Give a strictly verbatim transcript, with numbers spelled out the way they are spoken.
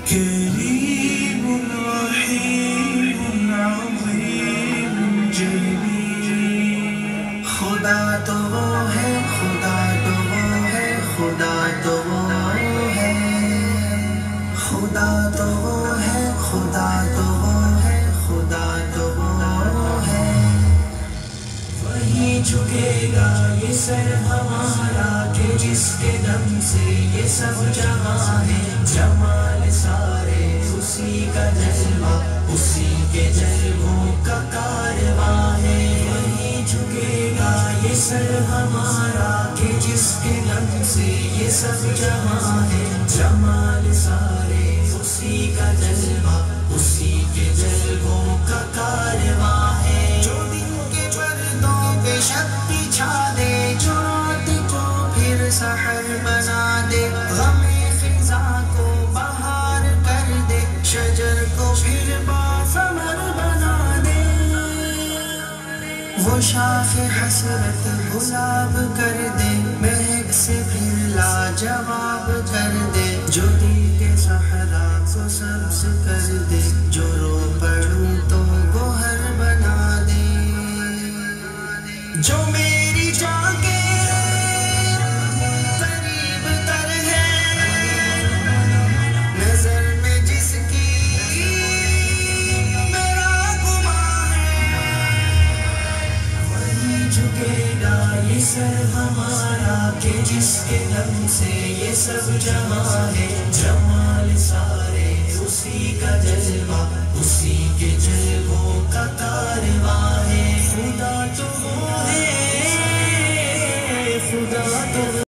کریم رحیم عظیم جلیل، خدا تو وہ ہے، خدا تو وہ ہے، خدا تو وہ ہے، خدا تو وہ ہے، خدا تو وہ ہے، خدا تو وہ ہے۔ وہی جھکے گا یہ سر ہمارا کہ جس کے دم سے یہ سب جہاں ہے، جمال سارے اسی کا جلوہ، اسی کے جلووں کا کارواں ہے۔ وہی جھکے گا یہ سر ہمارا کہ جس کے دم سے یہ سب جہاں ہے، جمال سارے اسی کا جلوہ، اسی کے جلووں کا کارواں ہے۔ جو دن کے پردوں پہ شب بچھا دے، جو رات کو پھر سحر بنا دے، غم خزاں کو بہار کر دے، شجر کو پھر باثمر بنا دے، وہ شاخ حسرت گلاب کر دے، مہک سے پھر لاجواب کر دے، جو دیگ صحرا کو سبز کر دے، جو رو پڑوں تو گوہر بنا دے، جو میری جان کے قریب تر ہے، نظر میں جس کی میرا گماں ہے، وہی جھکے گا یہ سر ہمارا کہ جس کے دم سے یہ سب جہاں ہے، جمال سارے اسی کا جلوہ، اسی کے جلووں کا کارواں ہے۔ خدا تو وہ ہے، خدا تو